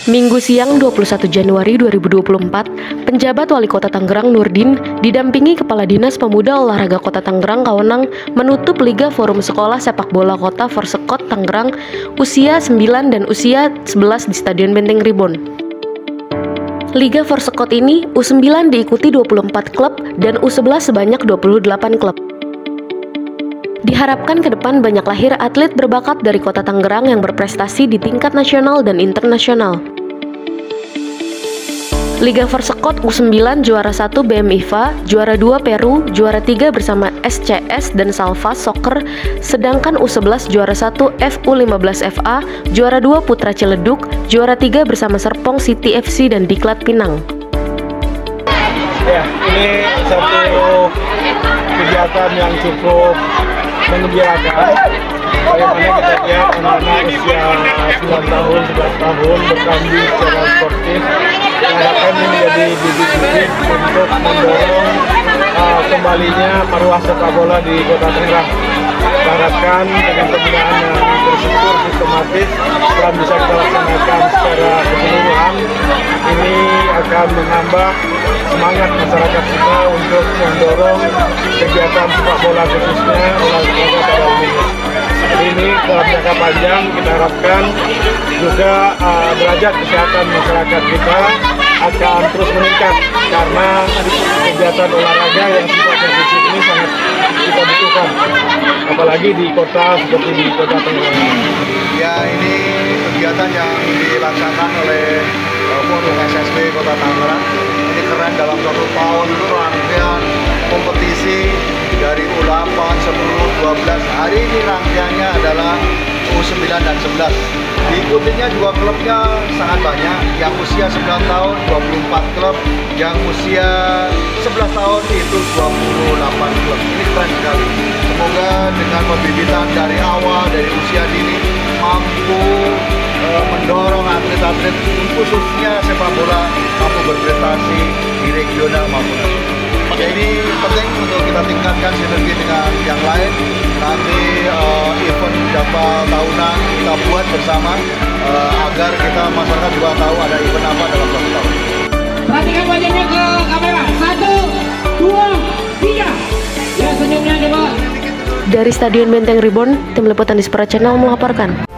Minggu siang 21 Januari 2024, penjabat Wali Kota Tangerang Nurdin didampingi Kepala Dinas Pemuda Olahraga Kota Tangerang Kawenang menutup Liga Forum Sekolah Sepak Bola Kota Forsekot Tangerang usia 9 dan usia 11 di Stadion Benteng Ribon. Liga Forsekot ini U9 diikuti 24 klub dan U11 sebanyak 28 klub. Diharapkan ke depan banyak lahir atlet berbakat dari Kota Tangerang yang berprestasi di tingkat nasional dan internasional. Liga Forsekot U9 juara 1 BMIFA, juara 2 Peru, juara 3 bersama SCS dan Salvas Soccer, sedangkan U11 juara 1 FU15FA, juara 2 Putra Ciledug, juara 3 bersama Serpong City FC dan Diklat Pinang. Ya, ini satu kegiatan yang cukup mengembirakan. Bagaimana kita lihat anak-anak usia 9 tahun, 11 tahun bertanding secara sportif. Diharapkan ini menjadi bibit-bibit untuk mendorong kembalinya maruah sepak bola di Kota Tangerang. Diharapkan dengan pembinaan yang terstruktur sistematis telah bisa kita laksanakan secara keseluruhan. Ini akan menambah semangat masyarakat kita untuk mendorong kegiatan sepak bola khususnya olahraga pada umumnya. Ini dalam jangka panjang kita harapkan juga derajat kesehatan masyarakat kita akan terus meningkat karena kegiatan olahraga yang sifatnya fisik ini sangat kita butuhkan, apalagi di kota seperti di Kota Tangerang. Ya, ini kegiatan yang dilaksanakan oleh Forum SSB Kota Tangerang. Ini keren, dalam 1 tahun itu rangkaian kompetisi dari U8, 10, 12. Hari ini rangkaiannya adalah U9 dan 11. Diikutinya juga klubnya sangat banyak. Yang usia 9 tahun 24 klub, yang usia 11 tahun itu 28 klub. Ini keren sekali. Semoga dengan pembibitan dari awal, dari usia dini, mampu mendorong atlet-atlet khususnya sepak bola mampu berprestasi di regional maupun nasional. Jadi penting untuk kita tingkatkan sinergi dengan yang lain. Nanti event jambal tahunan kita buat bersama agar kita masyarakat juga tahu ada event apa dalam 1 tahun. Perhatikan wajahnya ke kamera. 1, 2, 3. Ya, senyumnya coba. Dari Stadion Benteng Ribon, tim liputan Dispora Channel melaporkan.